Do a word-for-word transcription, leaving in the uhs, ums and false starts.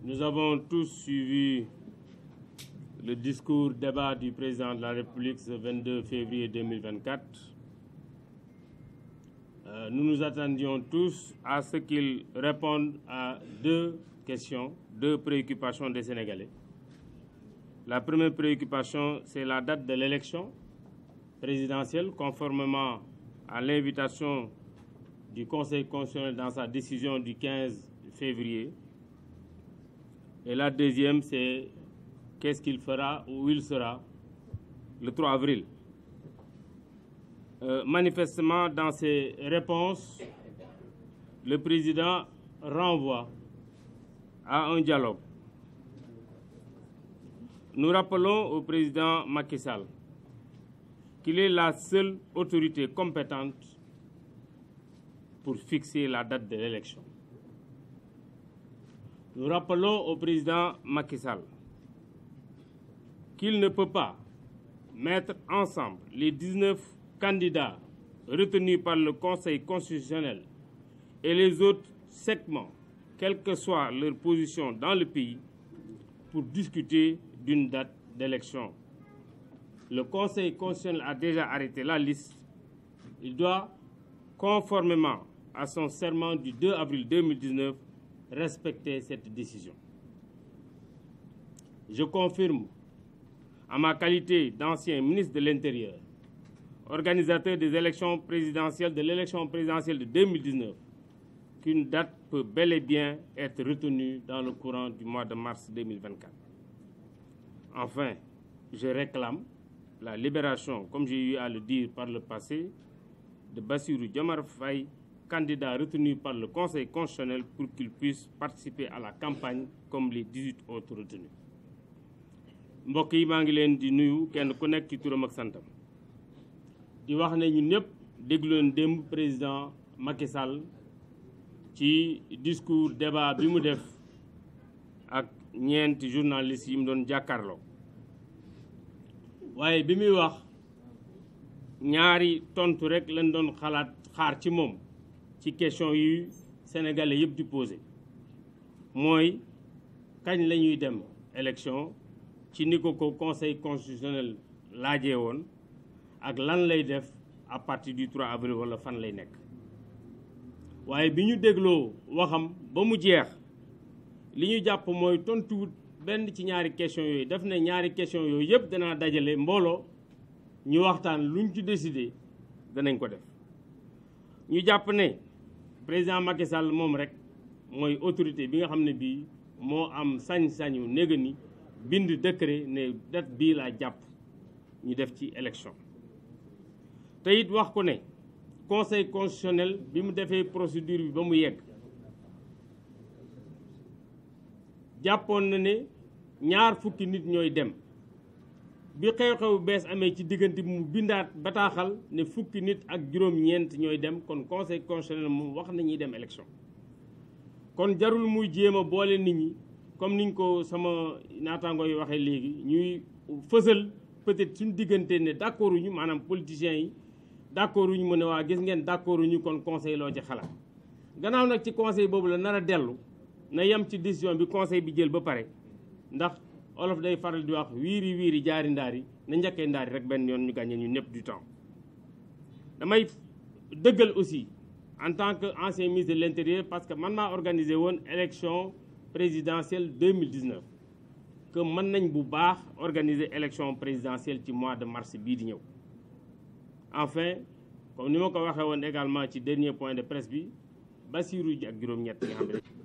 Nous avons tous suivi le discours débat du président de la République ce vingt-deux février deux mille vingt-quatre. Euh, nous nous attendions tous à ce qu'il réponde à deux questions, deux préoccupations des Sénégalais. La première préoccupation, c'est la date de l'élection présidentielle, conformément à l'invitation du Conseil constitutionnel dans sa décision du quinze février. Et la deuxième, c'est qu'est-ce qu'il fera ou où il sera le trois avril. Euh, manifestement, dans ses réponses, le président renvoie à un dialogue. Nous rappelons au président Macky Sall qu'il est la seule autorité compétente pour fixer la date de l'élection. Nous rappelons au président Macky Sall qu'il ne peut pas mettre ensemble les dix-neuf candidats retenus par le Conseil constitutionnel et les autres segments, quelle que soit leur position dans le pays, pour discuter d'une date d'élection. Le Conseil constitutionnel a déjà arrêté la liste. Il doit, conformément à son serment du deux avril deux mille dix-neuf, respecter cette décision. Je confirme, en ma qualité d'ancien ministre de l'Intérieur, organisateur des élections présidentielles de l'élection présidentielle de deux mille dix-neuf, qu'une date peut bel et bien être retenue dans le courant du mois de mars deux mille vingt-quatre. Enfin, je réclame la libération, comme j'ai eu à le dire par le passé, de Bassirou Diomaye Faye, candidat retenu par le Conseil constitutionnel, pour qu'il puisse participer à la campagne comme les dix-huit autres retenus. mbokk yi maa ngi leen di nuyu kenn ku nekk ci turam ak santam di wax ne ñun ñëpp déglu leen démb président Macky Sall ci discours débat bi mu def ak ñeenti journalistes yi mu doon jàkkaarloo waaye bi muy wax ñaari tontu rek lañ doon xalaat xaar ci moom ci question yu sénégalais yëpp di posé mooy kañ la ñuy dem élection ci ni ko ko conseil constitutionnel laajee woon ak lan lay def à partir du trois avril wala fan lay nekk. waaye bi ñu dégloo waxam ba mu jeex li ñu jàpp mooy tontuwut benn ci ñaari question yooyu daf ne ñaari question yooyu yëpp danaa dajale mbooloo ñu waxtaan luñ ci décidé danañ ko def. ñu jàpp ne président Macky Sall moom rek mooy autorité bi nga xam ne bii moo am sañ-sañu néega ni bind décret ne date bii laa jàpp ñu def ci élection. te it wax ko ne conseil constitutionnel bi mu defee procédure bi ba mu yegg jàppoon na ne ñaar fukki nit ñooy dem bi xew-xew bees amee ci diggante bi mu bindaat bataaxal ne fukki nit ak juróom-ñeent ñooy dem kon conseil constitutionnel moom wax na ñuy dem élection. kon jarul muy jéem a boole nit ñi comme niñ ko sama naataango yi waxee léegi ñuy fësal peut-être suñu diggante ne d'accord uñu maanaam politiciens yi d'accord uñu mu ne waa gis ngeen d'accord uñu kon conseil loo ci xalaat. gannaaw nag ci conseil boobu la nar a dellu na yem ci décision bi conseil bi jël ba pare ndax olof day faral di wax wiiri wiiri jaari ndaari na njëkkee ndaari rek benn yoon ñu gagné ñu ñëpp du temps. damay dëggal aussi en tant que ancien ministre de l'Intérieur parce que man maa organisé woon élection présidentielle deux mille dix-neuf que mën nañ bu baax organiser élection présidentielle ci mois de mars bii di ñëw. enfin comme ni ma ko waxee woon également ci dernier point de presse bi Bassirou ji ak juróom-ñett nga xam ne